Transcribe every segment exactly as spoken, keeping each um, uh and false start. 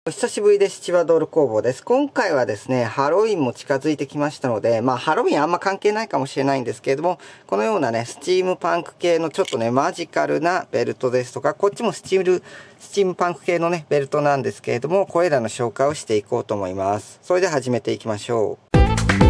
お久しぶりです。千葉ドール工房です。今回はですね、ハロウィンも近づいてきましたので、まあハロウィンあんま関係ないかもしれないんですけれども、このようなね、スチームパンク系のちょっとね、マジカルなベルトですとか、こっちもスチーム、スチームパンク系のね、ベルトなんですけれども、これらの紹介をしていこうと思います。それでは始めていきましょう。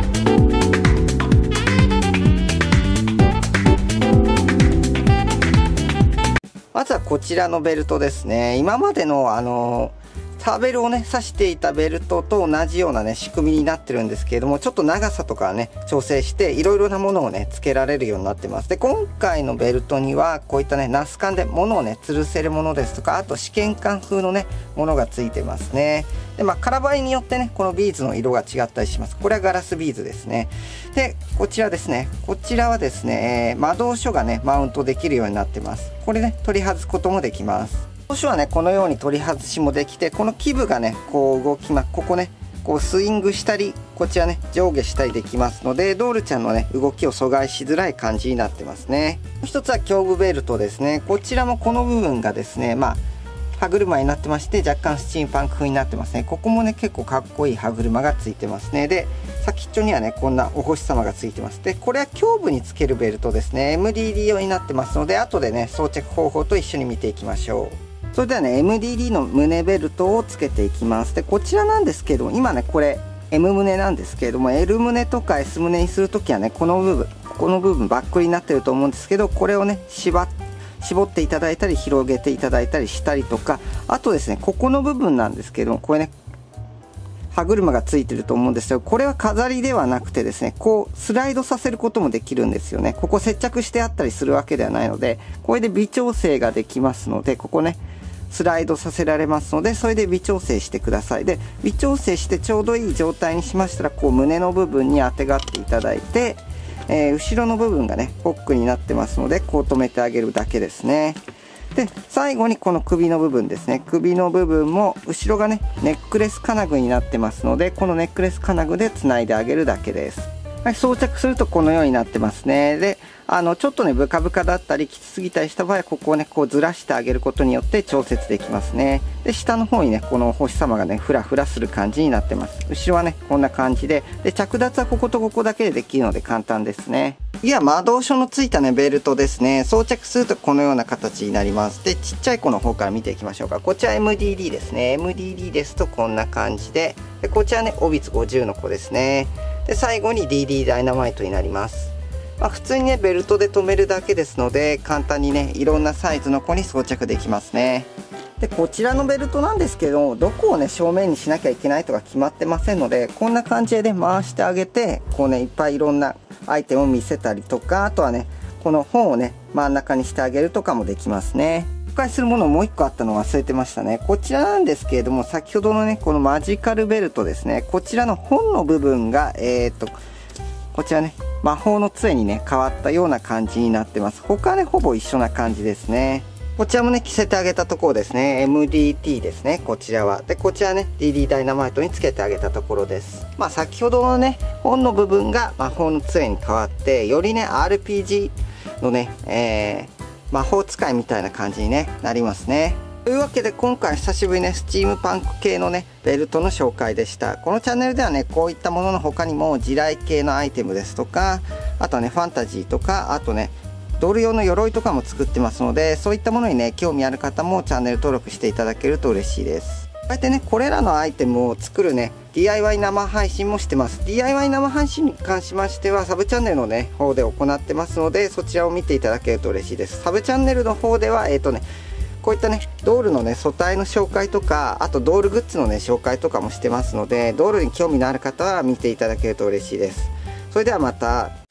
まずはこちらのベルトですね。今までのあのサーベルをね刺していたベルトと同じようなね仕組みになってるんですけれども、ちょっと長さとかね調整していろいろなものをねつけられるようになってます。で今回のベルトにはこういったねナスカンで物をね吊るせるものですとか、あと試験管風のねものがついてますね。でまあ空張りによってねこのビーズの色が違ったりします。これはガラスビーズですね。でこちらですね、こちらはですね、えー、魔導書がねマウントできるようになってます。これね取り外すこともできます。当初はねこのように取り外しもできて、この基部がねこう動きます。ここねこうスイングしたり、こちらね上下したりできますので、ドールちゃんのね動きを阻害しづらい感じになってますね。もう一つは胸部ベルトですね。こちらもこの部分がですね、まあ歯車になってまして、若干スチームパンク風になってますね。ここもね結構かっこいい歯車がついてますね。で先っちょにはねこんなお星様がついてます。でこれは胸部につけるベルトですね。 エムディーディー 用になってますので、後でね装着方法と一緒に見ていきましょう。それではね エムディーディー の胸ベルトをつけていきます。でこちらなんですけど、今ねこれ M 胸なんですけれども、 L 胸とか S 胸にするときはねこの部分ここの部分バックリになってると思うんですけど、これをね縛って絞っていただいたり広げていただいたりしたりとか、あとですねここの部分なんですけども、これね歯車がついてると思うんですけど、これは飾りではなくてですね、こうスライドさせることもできるんですよね。ここ接着してあったりするわけではないので、これで微調整ができますので、ここねスライドさせられますので、それで微調整してください。で微調整してちょうどいい状態にしましたら、こう胸の部分にあてがっていただいて、えー、後ろの部分がねホックになってますので、こう留めてあげるだけですね。で最後にこの首の部分ですね、首の部分も後ろがねネックレス金具になってますので、このネックレス金具でつないであげるだけです。はい、装着するとこのようになってますね。であのちょっとねブカブカだったりきつすぎたりした場合は、ここをねこうずらしてあげることによって調節できますね。で下の方にねこのお星様がねフラフラする感じになってます。後ろはねこんな感じで、で着脱はこことここだけでできるので簡単ですね。次は魔導書のついたねベルトですね。装着するとこのような形になります。でちっちゃい子の方から見ていきましょうか。こちら エムディーディー ですね。 エムディーディー ですとこんな感じで、でこちらねオビツごじゅうの子ですね。で最後に ディーディー ダイナマイトになります。まあ、普通にねベルトで留めるだけですので、簡単にねいろんなサイズの子に装着できますね。でこちらのベルトなんですけど、どこをね正面にしなきゃいけないとか決まってませんので、こんな感じで、ね、回してあげて、こうねいっぱいいろんなアイテムを見せたりとか、あとはねこの本をね真ん中にしてあげるとかもできますね。紹介するものもういっこあったの忘れてましたね。こちらなんですけれども、先ほどのねこのマジカルベルトですね、こちらの本の部分がえー、っとこちらね魔法の杖にね変わったような感じになってます。他はねほぼ一緒な感じですね。こちらもね着せてあげたところですね。 エムディーティー ですね、こちらは。でこちらね ディーディー ダイナマイトにつけてあげたところです。まあ先ほどのね本の部分が魔法の杖に変わって、よりね アールピージー のね、えー、魔法使いみたいな感じに、ね、なりますね。というわけで今回久しぶりにねスチームパンク系のねベルトの紹介でした。このチャンネルではねこういったものの他にも地雷系のアイテムですとか、あとはねファンタジーとか、あとねドール用の鎧とかも作ってますので、そういったものにね興味ある方もチャンネル登録していただけると嬉しいです。こうやってねこれらのアイテムを作るね ディーアイワイ 生配信もしてます。 ディーアイワイ 生配信に関しましてはサブチャンネルのね方で行ってますので、そちらを見ていただけると嬉しいです。サブチャンネルの方ではえっとねこういったねドールのね素体の紹介とか、あとドールグッズのね紹介とかもしてますので、ドールに興味のある方は見ていただけると嬉しいです。それではまた。